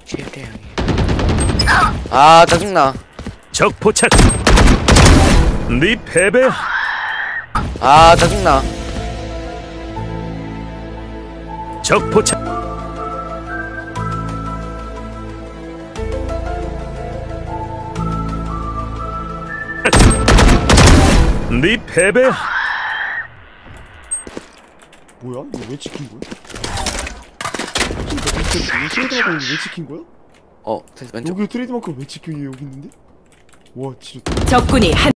최대형이. 아 짜증나. 적 포착. 네 패배야. 아 짜증나. 적 포착. 네 패배야. 뭐야? 이거 왜 지킨 거야? 진짜 트레이드마크는 왜 지킨 거야? 됐어 왼쪽. 여기 트레이드마크 왜 지켜? 얘 여기 있는데? 와 진짜 적군이 한